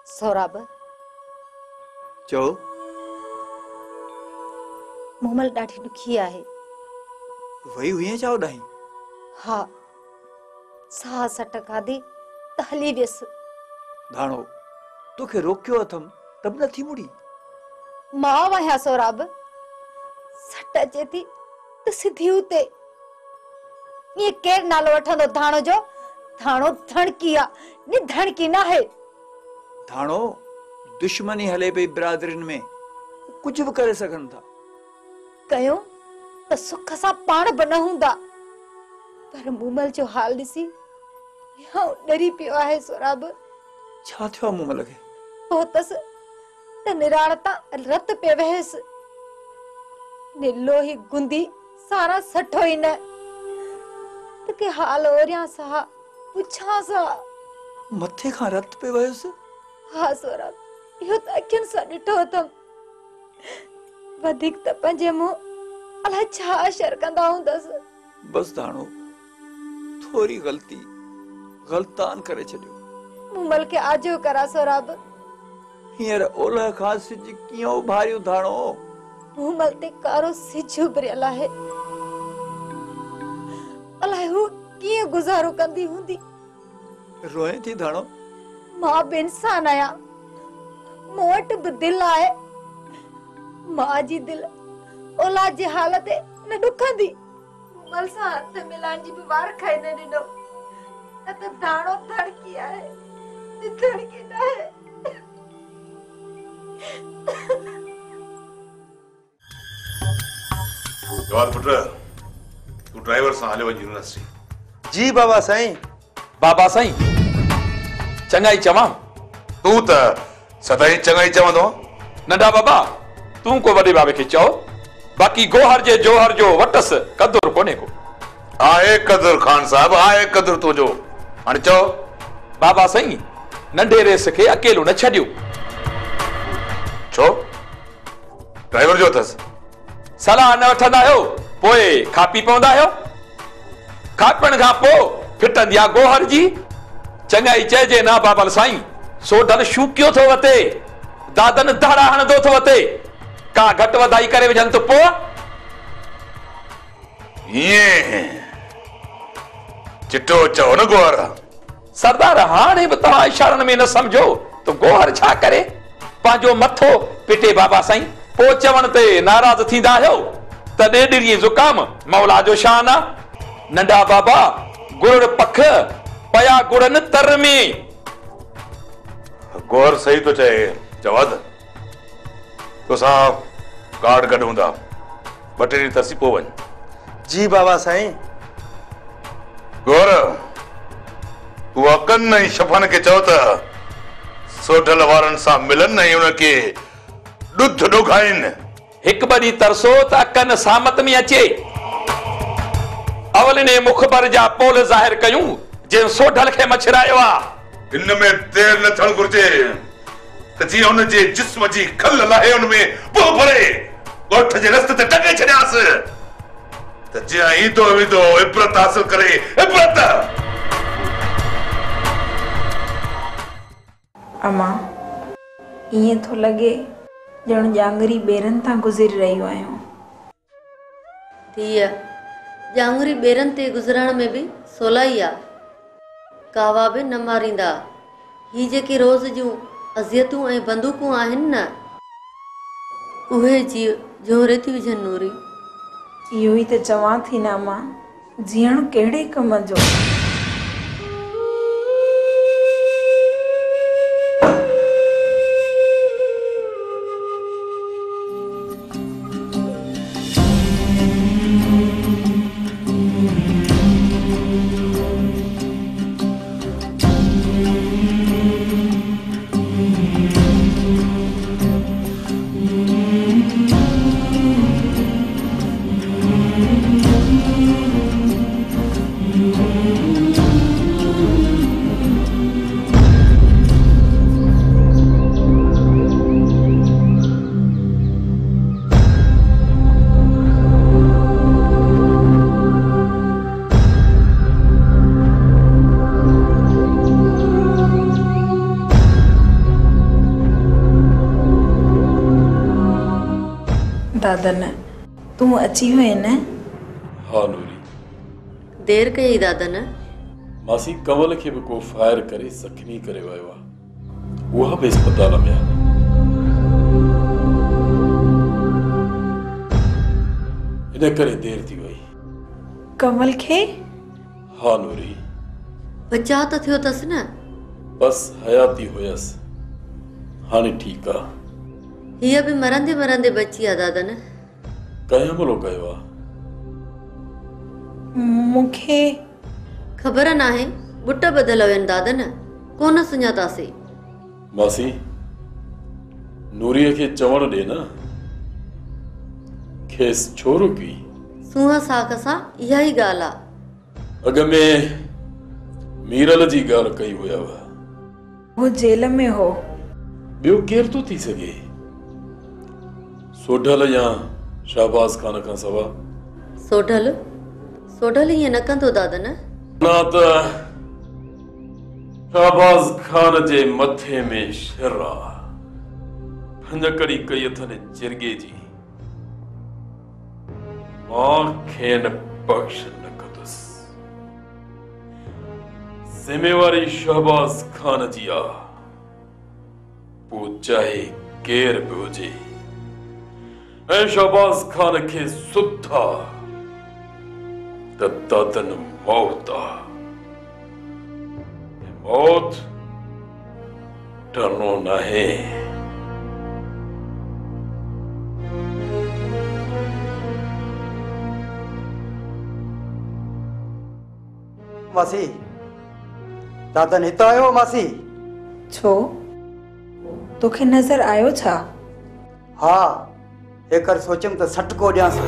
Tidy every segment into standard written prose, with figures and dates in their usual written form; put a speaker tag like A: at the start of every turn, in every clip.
A: सौराब
B: चो
A: मूमल ॾाढी ॾुखी आहे।
B: वही हुई चाहो ॾाही?
A: हा, साह सट खाधी त हली वियसि।
B: धाणो तोखे रोकियो अथम तब न थी मुड़ी।
A: मां वहियां सौराब, सट अचे थी त सिधी उते। ये केर नालो वठंदो धाणो जो? धाणो धणकी आ, नि धणकी न है।
B: धाणो दुश्मनी हले पई बिरादरिन में, कुछ भी करे सघन था।
A: कयो त सुख सां पाण बि न हूंदा, पर मूमल जो हाल ॾिसी हाँ डरी पियो आहे सौराब।
B: छा थियो मूमल खे?
A: पहुतसि त निराण तां रत पे वहेसि। लोही गुंदी सारा सठो ही न त के हाल ओरिया सा पुछा सा।
B: मथे खां रत पे वयुसि?
A: हा सौराब, इहो त अखियुनि सां ॾिठो अथमि। वधीक त पंहिंजे मुंहुं अलाए छा असर कंदा हूंदसि।
B: बस धाणो थोरी गलती गलतान करे छॾियो।
A: मूमल के आजो करा सौराब।
B: हींअर ओलह खां सिज कीअं उभारियो धाणो?
A: मूमल ते कारो सिज उभरियल आहे। अलाए हू कीअं गुज़ारो कंदी हूंदी।
B: रोए थी धाणो?
A: मां बि इंसान आहियां, मूं वटि बि दिलि आहे। मां जी दिलि औलाद जे हाल ते न ॾुखंदी। मूमल सां हथ मिलाइण जी बि वार खाई न ॾिनो। न त धाणो धड़की आहे, धड़की न आहे।
C: जवाद पुत्र, तू ड्राइवर सां हलियो वञ यूनिवर्सिटी।
D: जी बाबा साईं।
E: बाबा साईं चङाई चवां?
C: तू त सदाई चङाई चवंदो।
E: नंढा बाबा तू को वॾे बाबे खे चओ, बाक़ी गोहर जे जोहर जो वटस कदुर कोने को।
C: आहे कदुर खान साहब, आहे कदुर तुंहिंजो। हाणे चओ।
E: बाबा साईं नंढे रेस खे अकेलो न छॾियो।
C: छो? ड्राइवर जो अथसि।
E: सलाह न वठंदा आहियो, पोइ खा पी पवंदा आहियो। खापण खां पोइ फिटंदी आहे गोहर जी। चङाई चइजे ना बाबल साईं, सोडल शूकियो थो वते, दादन दाड़ा हणंदो थो वते। का घटि वधाई करे विझनि त पोइ
C: ईअं चिटो चओ न गोहर।
E: सरदार हाणे बि तव्हां इशारनि में न सम्झो त गोहर छा करे? पंहिंजो मथो पिटे बाबा साईं, पोइ चवण ते नाराज़ थींदा आहियो त ॾेढिरी ज़ुकाम मौला जो शान आहे। नंढा बाबा गुड़ पख पया गुड़न तर में।
C: गोहर सही तो चए जवाद। तोसां गार्ड गॾु हूंदा, ॿ टे ॾींहं तरसी पोइ वञ।
D: जी बाबा साईं।
C: गोहर तू अकन ऐं शफ़न खे चओ त सोढल वारनि सां मिलन ऐं उनखे ॾुध ॾोखाइनि।
E: हिकु ॿ ॾींहं तरसो त अकन सामत में अचे। अवलिने मुखबर जा पोल ज़ाहिर कयूं जंहिं सोढल खे मछरायो आहे।
C: हिन में देर न थियणु घुर्जे त जीअं हुन जे जिस्म जी खल लाहे हुन में पोइ भरे ॻोठ जे रस्ते ते टके छॾियासि त जीअं ईंदो वेंदो इबरत हासिल करे। इबरत
F: अम्मा ईअं थो लॻे ॼण जांगरी ॿेरनि तां गुज़री रहियूं आहियूं।
G: धीअ जांगरी ॿेरनि ते गुज़रण में बि सवलाई आहे। कावा बि न मारींदा। ही जेके रोज़ जूं अज़ियतूं ऐं बंदूकूं आहिनि न, उहे जीव जोरे थी विझनि नूरी।
F: इहो ई त चवां थी न अम्मा, जीअण कहिड़े कम जो। दादन तूं अची हुए न?
H: हाँ नूरी,
G: देर कई दादन।
H: मासी कंवल खे भी को फायर करे सखनी करे वियो आहे, उहा भी अस्पताल में आहे। इन करे देर थी वई।
F: कमल खे?
H: हाँ नूरी,
G: बचा तो थियो अथसि न?
H: बस हयाती हुयस, हाणे ठीक आ।
G: हीअ भी मरंदे मरंदे बची आहे दादन।
H: कंहिं हमलो कयो आहे?
F: मूंखे
G: ख़बर नाहे, बुट बदल हुयनि दादन, कोन सुञातासीं।
H: मासी, नूरीअ खे चवण ॾे न, खेसि छो रुकी?
G: सूंहं साख सां इहा ई ॻाल्हि आहे।
H: अॻ में मीरल जी ॻाल्हि कई हुयव।
F: वो जेल में हो।
H: ॿियो केरु थो थी सघे, सोढल या शाहबाज खान खां सवा?
G: सोढल सोढल ईअं न कंदो दादन।
H: ना त शाहबाज खान जे मथे में शिर आहे, फंजकड़ी कई अथनि जिरगे जी। मां खेन बख्श न कंदुसि, ज़िम्मेवारी शहबाज खान जी आहे, पोइ चाहे केर बि हुजे। ऐं शहबाज खान खे सुधा त दादन मौत आहे। मौत डरनो नाहे।
D: मासी, दादन हितां आयो मासी?
F: छो तोखे नज़र आयो छा?
D: हा, एकर सोचम त सटको ॾियांसि,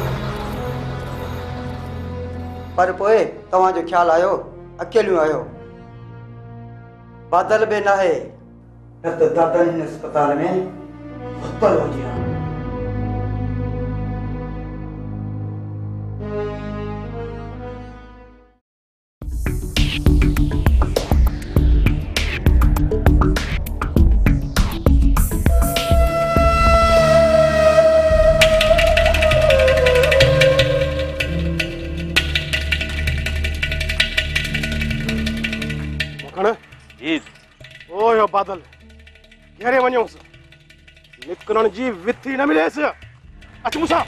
D: पर पोइ तव्हांजो ख्याल आयो अकेलियो आयो। बादल बि न आहे, न त दादन हिन अस्पताल में मुतल हुजे हा।
I: ओ यो बादल घेरे वञोस, निकरण जी विथी न मिलेस। अच मूंसां।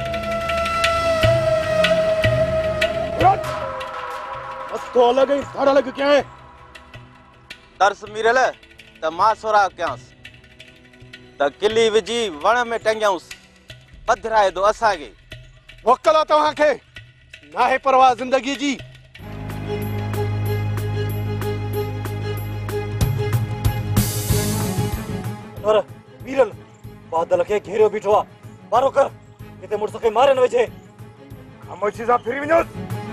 I: तो अलग ही धड़ अलग क्या है?
J: तरस मिरल त मां सोरा कयांस त किली विजी वण में टंगियांस, पधराए दो असांखे।
I: वकला तव्हां खे नाहे परवाह जिंदगी जी।
K: वीरल बादल के घेरियो बीठो आ, मारो कर, किते मुड़स खे मारे न वेझे।
I: खामोशी सां फिरी वञोस।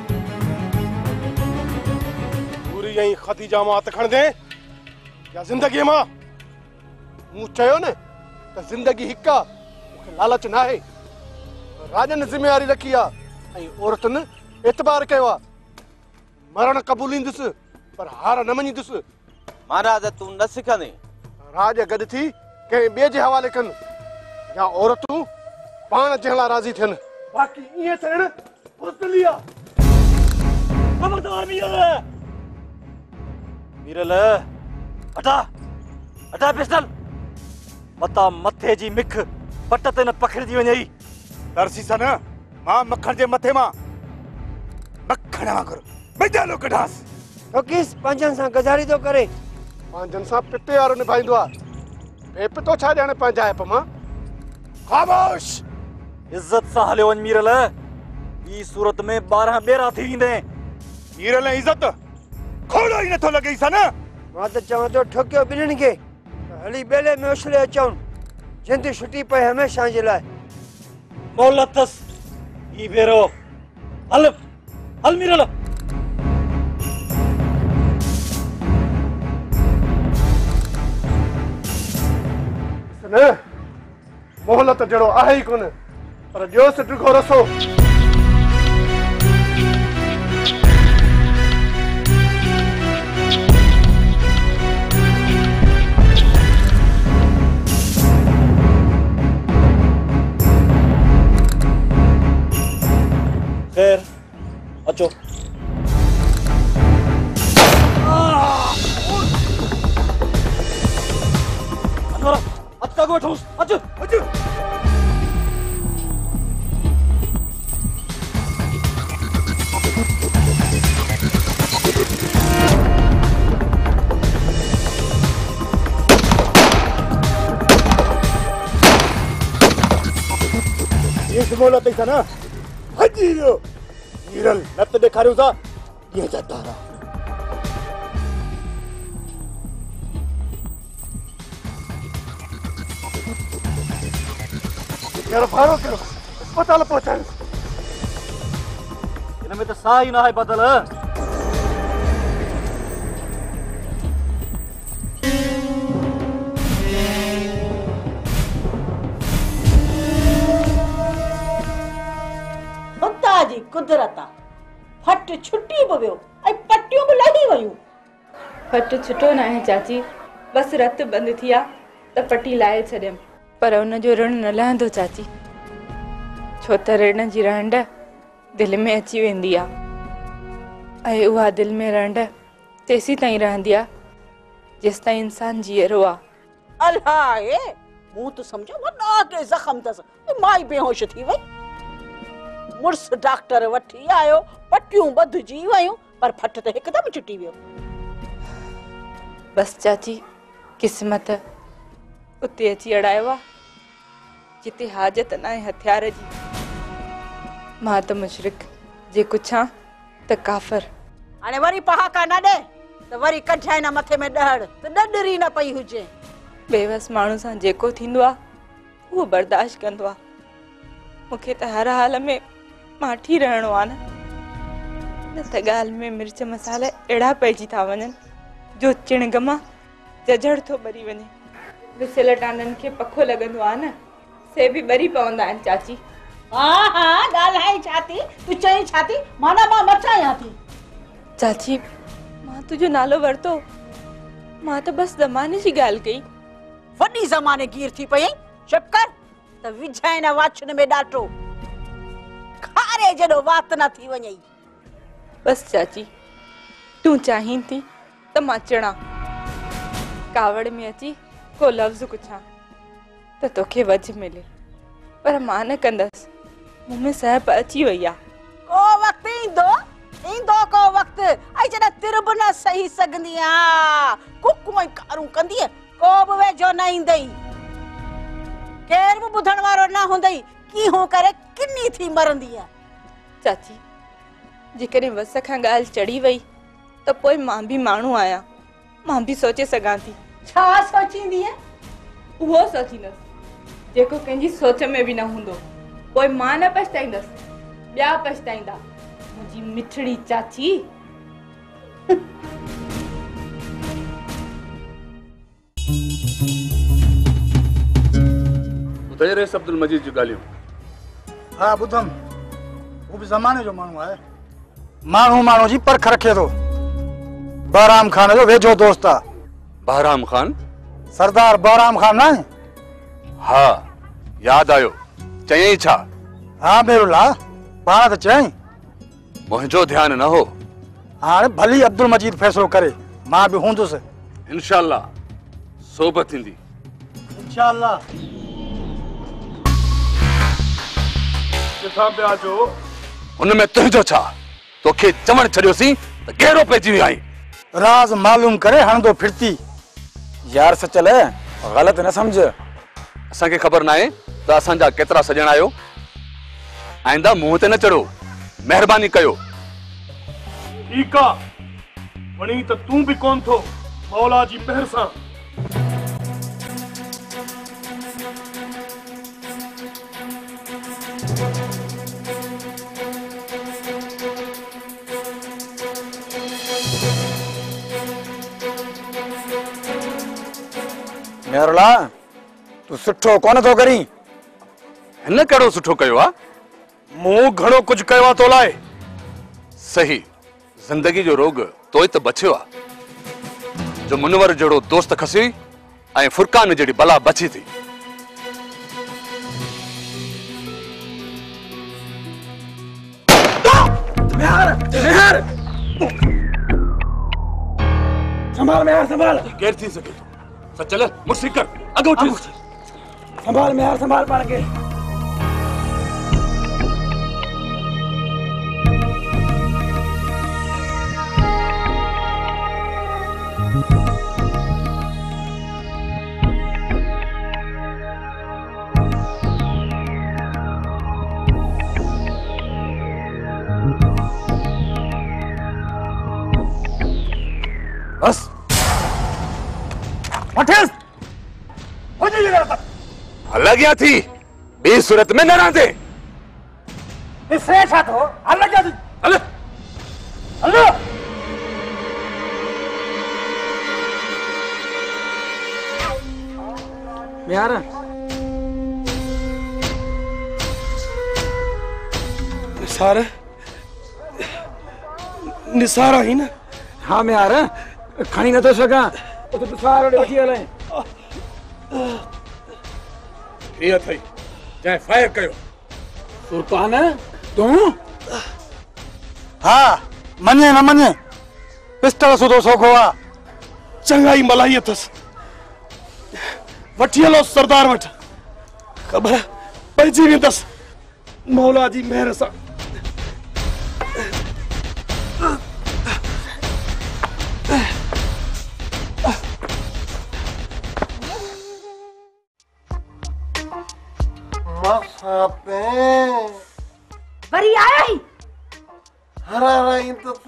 I: पूरी यही खतीजा मां हथ खण दे या जिंदगी मां। मूं चयो न त जिंदगी हिक आ, मूंखे लालच न आहे। राजन जिम्मेवारी रखी आ ऐं औरतुनि एतबार कयो आ। मरण क़बूलींदुसि पर हार न मञींदुसि।
J: महाराज तूं न सिखंदे।
I: राज गॾु थी कंहिं ॿिए जे हवाले कनि या औरतूं पाण जंहिं लाइ राज़ी थियनि। बाक़ी ईअं थियण बुज़दिली आहे।
K: खबरदार वीरल, हटा हटा पिस्टल। मता मथे जी मिख पट ते न पखड़जी वञई।
I: तरसी सन मां मखण जे मथे मां मखण वांगुरु बेजालो कढास। तो किस पंजन सां गजारी तो करे, पंजन सां पिते वारो निभाईंदो आहे। बेपितो छा ॼाणे पंहिंजाइप मां। खामोश।
K: इज्जत सां हलियो वञ मीरल, ई सूरत में 12 ॿेरा थी ईंदे।
I: मीरल इज्जत खोड़ो ई नथो लॻे सन। मां त चवां थो ठोकियो ॿिन्हिनि खे हली ॿेले में उछले अचूं, जिंद छुटी पए हमेशह जे लाइ।
K: मोहलत अथस ई भेरो। हल हल मीरल। न मोहलत जड़ो आहे ही कोन, पर जो सिटको रसो।
I: मोहलत ॾेई न हजी वियो हीरल नत ॾेखारियूं था ॾींहं जा तारा यार फारो करो अस्पताल पहुंचायो
K: इनमें तो साह ही ना है बदल
L: खुदा जी कुदरत फट छुट्टी भी वियो ऐं पट्टियूं भी लही वयूं
F: फट छुटो ना है चाची बस रत बंद थी आ त पट्टी लाए छॾियमि पर उन जो ऋण न लहंदो चाची छो त ऋण जी रहंड दिलि में अची वेंदी आहे ऐं उहा दिलि में रहंड तेसी ताईं रहंदी आहे जेसि ताईं इंसान जीअरो आहे
L: अलाए मूं तो समझो वॾा के ज़ख़म अथसि माई बेहोश थी वई मुड़स डॉक्टर वठी आयो पट्टियूं ॿधजी वयूं पर फट त हिकदमि छुटी वियो
F: बस चाची किस्मत उते अची अड़ायो आहे जिते हाजत न आहे हथियार जी मां त मुशरिक जे कुझु त काफ़र
L: हाणे वरी पहाका न ॾे त वरी कढाए न मथे में ॾहड़ त ॾडरी न पई हुजे
F: बेवस माण्हू सां जेको थींदो आहे उहो बर्दाश्त कंदो आहे मूंखे त हर हाल में माठी रहणो आहे न त ॻाल्हि में मिर्च मसाला अहिड़ा पइजी था वञनि जो चिणगमा जझड़ थो ॿरी वञे विसियल टांडनि खे पखो लॻंदो आहे न से बि ॿरी पवंदा आहिनि चाची
L: हा हा ॻाल्हाई छा थी तूं चई छा थी माना मां मचायां थी
F: चाची मां तुंहिंजो नालो वरितो मां त बसि ज़माने जी ॻाल्हि कई
L: वॾी ज़माने गिर थी पई चुप कर त विझाए न वाछन में ॾाटो खारे जॾो वात न थी वञई
F: बसि चाची तूं चाहीं थी त मां चढ़ां कावड़ में अची को लफ़्ज़ पुछां त तोखे वझ मिले पर मां न कंदसि मुंह में सहप अची वई आहे
L: को वक़्तु ईंदो को वक़्तु ऐं जॾहिं तिर बि न सही सघंदी कुकूं ऐं कारूं कंदी को बि वेझो न ईंदई केर बि ॿुधण वारो न हूंदई कीहों करे किनी थी मरंदी
F: चाची जेकॾहिं वस खां ॻाल्हि चढ़ी वई त पोइ मां बि माण्हू आहियां मां बि सोचे सघां थी
L: छा सोचींदी
F: उहो सोचींदसि जेको कंहिंजी सोच में बि न हूंदो पोइ मां न पछताईंदसि ॿिया पछताईंदा मुंहिंजी मिठड़ी चाची
I: ॿुधाए अब्दुल मजीद जी ॻाल्हियूं
D: हाँ ॿुधम वो भी ज़माने जो माण्हू आहे माण्हू माण्हू जी परख रखे थो बहराम खान जो वेझो दोस्त आहे
I: बहराम खान
D: सरदार बहराम खान ना
I: हाँ याद आयो चयई छा
D: हाँ मेरुला पाण त चयई
I: मुझो ध्यान न हो
D: हाणे भली अब्दुल मजीद फैसलो करे मां भी हूंदुसि
I: इंशाअल्लाह सोबत थींदी
D: इंशाअल्लाह
I: किथा पिया जो उनमें तुंहिंजो छा तोखे चवण छॾियोसीं त गहरो पइजी वियो आहीं
D: राज मालूम करे हणंदो फिरती
E: यार सचल गलत न समझ
I: असांखे ख़बर न आहे त असांजा केतिरा सॼण आहियो आइंदा मुंहं ते न चढ़ो महिरबानी कयो
H: ठीकु आहे वणी त तूं बि कोन थो मौला जी महर सां
E: मेरुला तू सुठो कोन थो करी
I: हिन कहिड़ो सुठो कयो आहे
H: मूं घणो कुझु कयो आहे तो लाइ
I: सही जिंदगी जो रोग तो त बचियो आहे जो मुनवर जहिड़ो दोस्त खसी ऐं फुरकान जहिड़ी बला बची थी
D: संभाल मेहर संभाल
I: केर थी सके सचल मुर्सी कर अगो उठ
D: संभाल मेहर संभाल पाण के
I: वठेस हो जी जगह तक
C: हल गया थी बी सूरत में न रहते
D: इससे छा तो हल गया थी
C: हल
D: हलो
B: यार
I: निसार निसार ही ना
B: हाँ मैं यार खणी न तो सका तो सारो वठी हले
I: ये थई चाहे फायर कयो
B: सुल्तान तू
D: हाँ मने न मने पिस्टल सुधो सोखो आ
I: चंगाई मलाई अथस वठी हलो सरदार वठ खबर पइजी वेंदस मौला जी मेहर सां
L: वरी आया ही
M: हरारा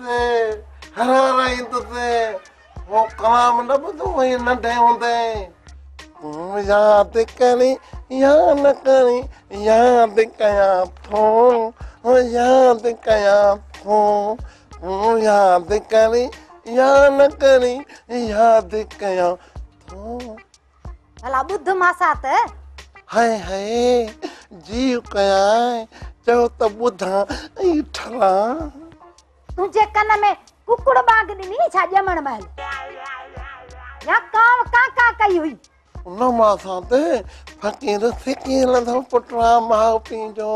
M: इंतसे वो कलाम न बुधो वही नंढे होंदे याद करी या न करी याद कया थो याद कया थो याद करी या न करी याद कया थो
A: भला बुद्ध मासात
M: हाय हाय जीव कया चो तो बुधा ई ठला
A: तुझे कन में कुकुड़ बाग नी छा जमण महल या काव का कई हुई
M: उन मासाते फकीर सिकी लधो पुटरा माउ पी जो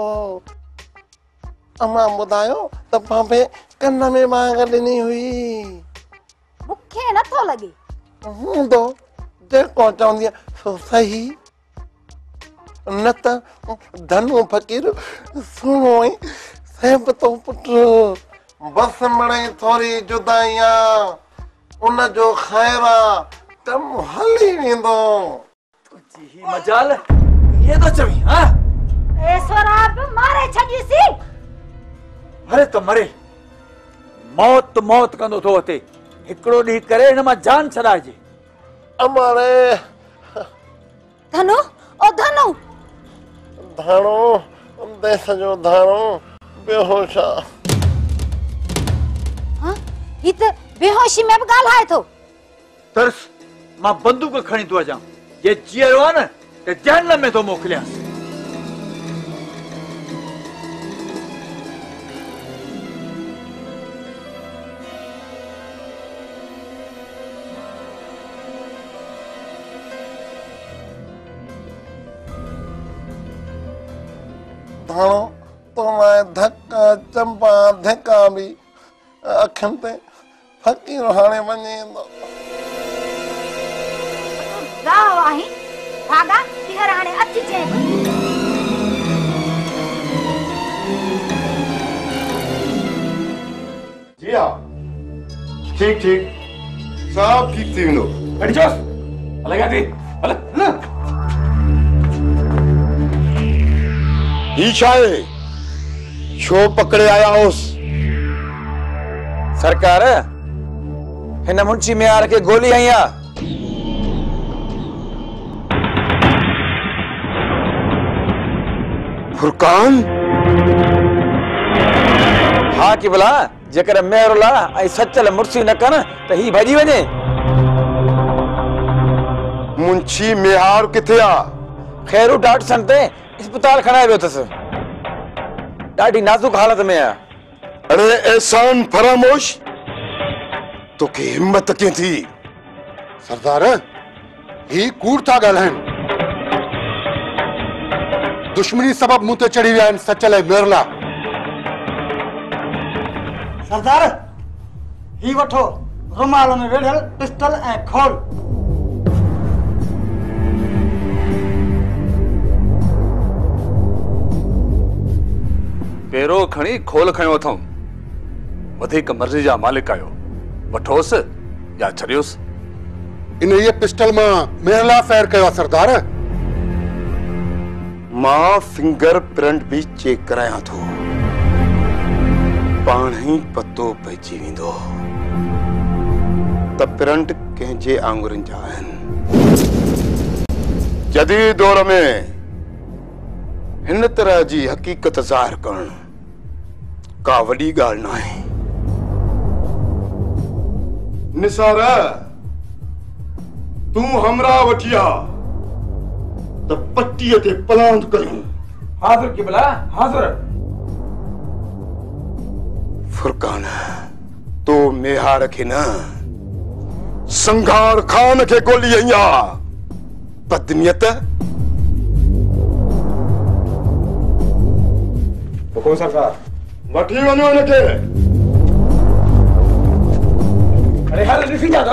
M: अमा बुधायो त पापे कन में बाग नी हुई
A: मुखे न तो लगे
M: तो जेको चवंदी सो सही न त धनु फकीर सुनो सेब तो पुट बस मणे थोड़ी जुदाइया उन जो खैरा कम हली वेंदो
B: तुझी मजाल ये तो चवी हां
A: ऐश्वराब मारे छजीसी
B: अरे तो मरे मौत कंदो तो अते हिकड़ो डी करे न मा जान छड़ाजे
M: अमारे
A: धनु ओ धनु
M: धाणो देश जो धाणो बेहोशा
A: हां इत बेहोशी में गाल है तो
B: तरस मां बंदूक खणी तो जा ये चियरो आ न ते जहन्नम में तो मोकलिया
M: धाणो तो मैं धक्का चंपा धक्का भी अखन ते फकीर हाणे वने
A: गाव आही भागा तिहर हाणे अची जे
I: जी हां ठीक सब ठीक थी विनो
E: बैठ जाओ अलग आती अलग
C: ईशाए छो पकड़े आया होस
B: सरकार हिन मुंशी मियार के गोली आया
C: फुरकान
B: हाँ की भला जेकर मेहरुला ऐं सचल मुर्सी न कन त ही भजी वने
C: मुंशी मेहार किथे आ
B: खैरू डॉक्टर सन ते अस्पताल खणाए वियो अथसि ॾाढी नाज़ुक हालत में आहे
C: अरे एहसान फरामोश तो के हिम्मत के थी
I: सरदार ही कूड़ था ॻाल्हाइनि दुश्मनी सबब मुंह ते चढ़ी विया आहिनि सचल ऐं मेरला
D: सरदार ही वठो रुमाल में वेढ़ियल पिस्टल ऐं खोल
N: पेरो खणी खोल खयो अथऊं वधीक मर्ज़ी जा मालिक आयो वठोस या छड़ियोस
I: इन ये पिस्टल मां मेरला फायर कयो सरदार
C: मां फिंगर प्रिंट भी चेक कराया थो पाण ही पतो पइजी वेंदो त प्रिंट
M: कंहिंजे आंगुरनि जा आहिनि। जदीद दौर में हिन तरह जी हकीकत ज़ाहिर करण का वॾी ॻाल्हि न आहे। निसार तूं हमरा वठी आ त पट्टीअ ते पलांद कयूं।
E: हाज़िर क़िबला, हाज़िर।
M: फुरकान तो मेहार खे न संघार खान खे गोली आई आ। बदनियत
I: हुकुम सरकार वठी वञो हिनखे।
E: अरे हल ॾिसी जा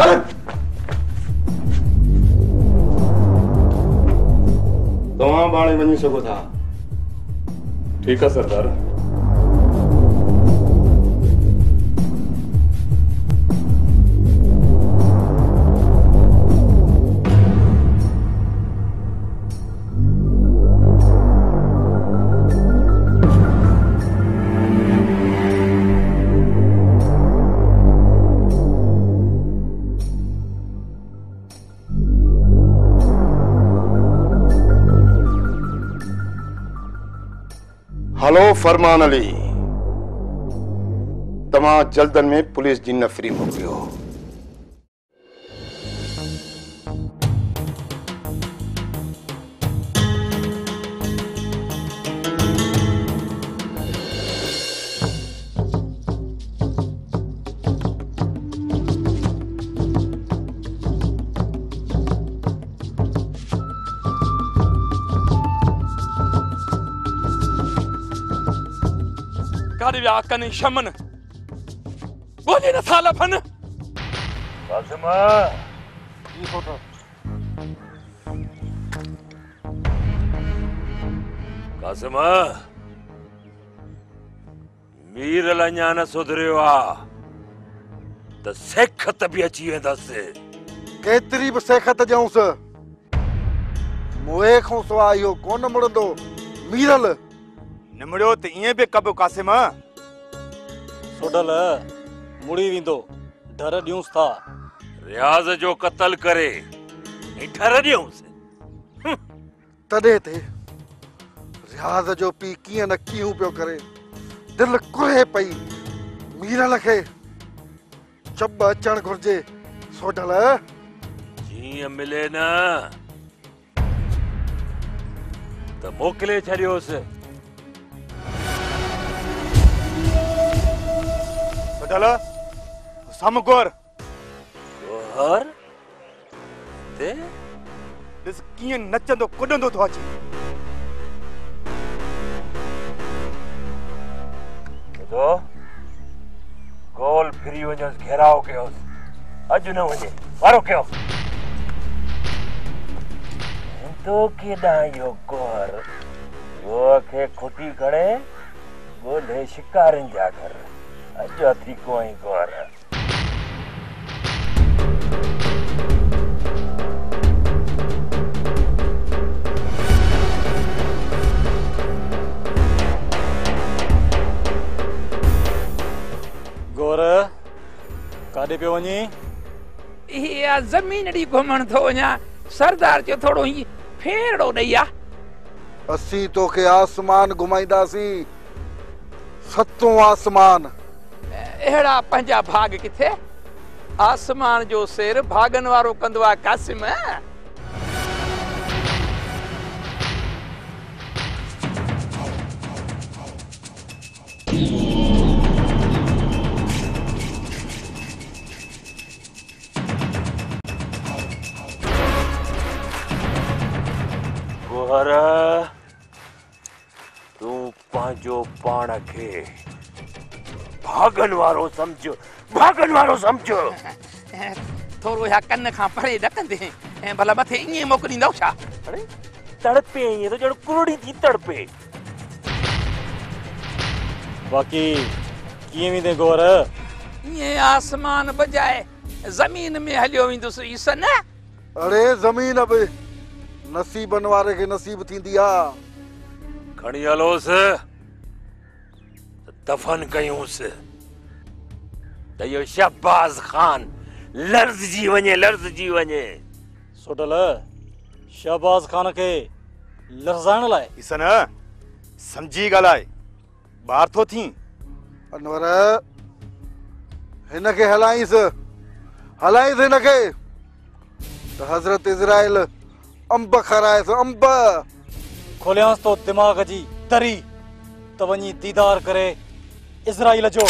I: तव्हां बाणे वञी सघो था।
H: ठीक है सरदार।
M: हलो फरमान अली, तमां जल्दन में पुलिस जी नफरी मोकिलियो।
E: काॾे विया कनि शमन, ॻोल्हे नथा लभनि।
K: कासिम कासिम मीर अञा न सुधरियो आ त सेखत बि अची वेंदसि।
I: केतिरी बि सेखत ॾियूंसि, मुए खां सवाइ इहो कोन मुड़ंदो। मीरल
K: निमड़ियो त ईअं बि कबो कासिम। सोडल मुड़ी वेंदो, डर ॾियूंसि था। रियाज़ जो क़त्ल करे डर ॾियूंसि।
I: तॾहिं ते रियाज़ जो पी कीअं न कीअं पियो करे, दिलि कुरे पई। मीरल खे चब अचणु घुर्जे। सोडल
K: जीअं मिले न त मोकिले छॾियोसि।
I: सोडल समगोर
K: गोहर ते
I: ॾिस कीअं नचंदो कुॾंदो थो अचे।
K: ॿुधो, गोल फिरी वञोसि, घेराव कयोसि। अॼु न वञे, वारो कयोसि। तो केॾां इहो गोहर गोह खे खुटी खणे ॻोल्हे शिकारनि जा घर। अॼु अथी कोई गोहर।
O: गोर काॾे पियो वञी?
E: इहा ज़मीन ॾी घुमण थो वञा। सरदार जो थोड़ो ही फेरड़ो ॾई आ।
I: असीं तोखे आसमान घुमाईंदासीं, सतों आसमान।
E: अहिड़ा पंहिंजा भाग किथे? आसमान जो सिर भागन वारो कंदो आहे कासिम।
K: गोहर तू पंहिंजो पाण खे भागन वारो समझ, भागन वारो समझ।
E: थोड़ो या कन खां परे ॾकंदे ऐं भला मथे ईअं मोकिलींदव छा?
K: अरे तड़पे ईअं त ॼण कुरड़ी थी तड़पे।
O: बाक़ी कीअं वेंदे गोहर?
E: ईअं आसमान बजाए ज़मीन में हलियो वेंदुसि ईसन।
I: अरे ज़मीन बि नसीबन वारे खे नसीब थींदी आ।
K: खणी हलोसि, दफन कयूंसि त इहो शहबाज़ ख़ान लर्ज़जी वञे।
O: सोडल शहबाज खान के लर्ज़ाइण लाइ
I: ईसन समझी ॻाल्हाए ॿार थो थी। अनवर हिनखे हलाईंसि हिनखे त हज़रत इज़राइल अंब खाराएसि अंब।
O: खोलियांसि तो दिमाग़ जी तरी त वञी दीदार करे इज़राइल जो।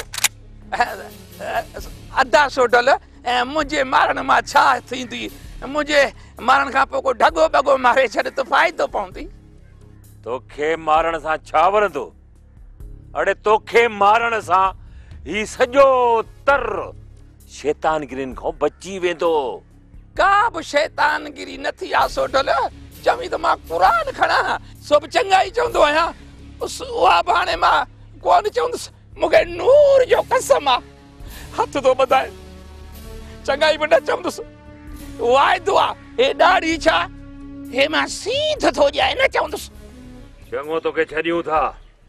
E: अदा सोडल मुझे मारण मां छा थींदी? मुझे मारण खां पोइ को ढगो बगो मारे छॾ त फ़ाइदो पवंदी।
K: तोखे मारण सां छा वणंदो? अड़े तोखे मारण सां ही सॼो तर शैतानगिरियुनि खां बची वेंदो।
E: का बि शैतानगिरी न थी आ सोडल। चवी त मां क़ुरान खणा सो बि चङा ई चवंदो आहियां। उहा बि हाणे मां कोन चवंदुसि। मूंखे नूर जो कसम आहे हथ थो ॿधाए चङा ई बि न चवंदुसि। वाइदो आहे हे ॾाढी छा हे मां सीध थो ॼाए न चवंदुसि।
K: चङो तोखे छॾियूं था।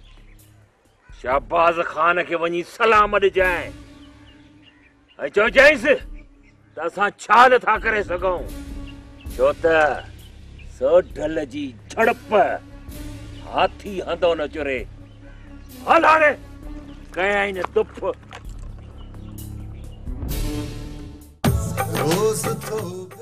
K: शहबाज खान खे वञी सलाम ॾिजांइ ऐं चइजांइसि त असां छा नथा करे सघूं छो त सोडल जी झड़प हाथी हंधो न चुरे। हल हाणे कयां न तुफ।
P: रोज़ तो